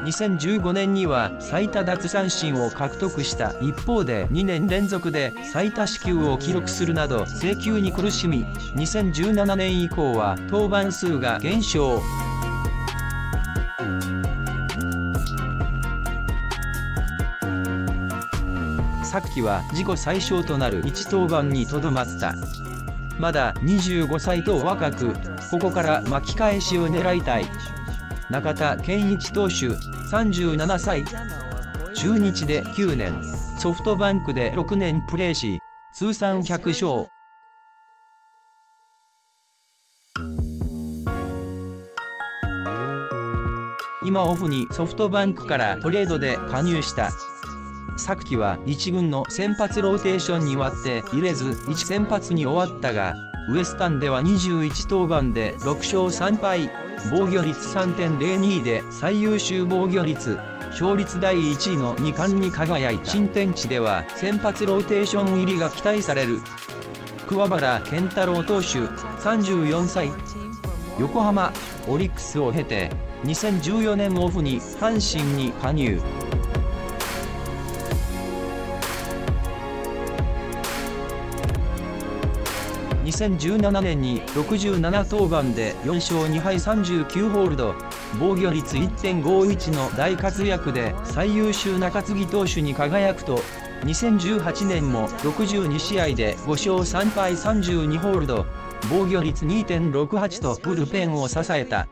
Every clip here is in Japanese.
2015年には最多奪三振を獲得した一方で2年連続で最多四球を記録するなど制球に苦しみ、2017年以降は登板数が減少。昨季は自己最小となる1登板にとどまった。まだ25歳と若く、ここから巻き返しを狙いたい。中田健一投手、37歳。中日で9年、ソフトバンクで6年プレーし、通算100勝。今オフにソフトバンクからトレードで加入した。昨季は1軍の先発ローテーションに割って入れず1先発に終わったが、ウエスタンでは21登板で6勝3敗、防御率 3.02 で最優秀防御率、勝率第1位の2冠に輝いた。新天地では先発ローテーション入りが期待される。桑原健太郎投手、34歳。横浜、オリックスを経て、2014年オフに阪神に加入。2017年に67登板で4勝2敗39ホールド、防御率 1.51 の大活躍で最優秀中継ぎ投手に輝くと、2018年も62試合で5勝3敗32ホールド、防御率 2.68 とブルペンを支えた。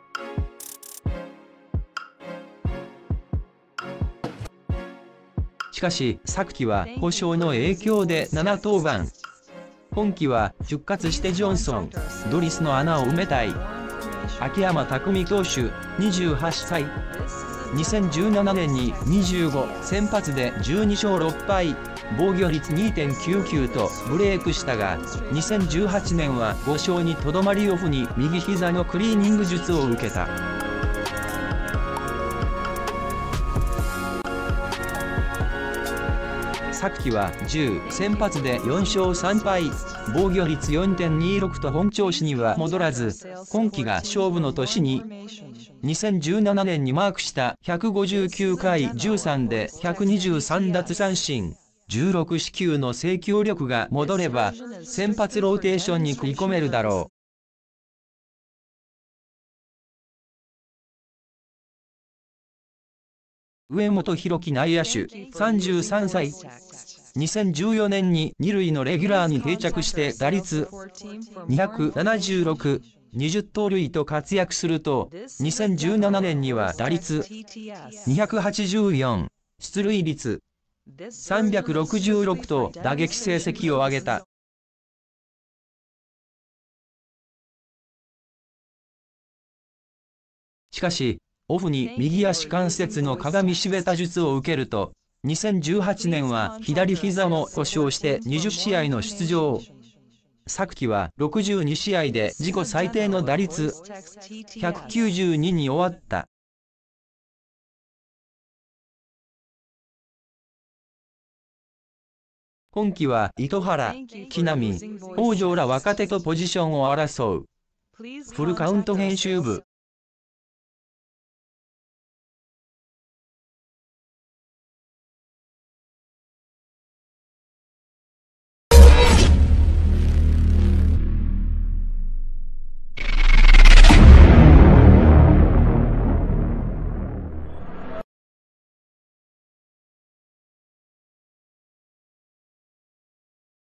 しかし昨季は故障の影響で7登板。今季は復活してジョンソン、ドリスの穴を埋めたい。秋山拓実投手、28歳。2017年に25先発で12勝6敗、防御率 2.99 とブレークしたが、2018年は5勝にとどまりオフに右膝のクリーニング術を受けた。昨季は10先発で4勝3敗、防御率 4.26 と本調子には戻らず、今季が勝負の年に。2017年にマークした159回13で123奪三振、16四球の制球力が戻れば、先発ローテーションに食い込めるだろう。上本裕樹内野手、33歳。2014年に2塁のレギュラーに定着して打率276、20盗塁と活躍すると、2017年には打率284、出塁率366と打撃成績を上げた。しかし、オフに右足関節の鏡しべた術を受けると、2018年は左膝も故障して20試合の出場。昨季は62試合で自己最低の打率192に終わった。今季は糸原、木浪、北條ら若手とポジションを争う。フルカウント編集部。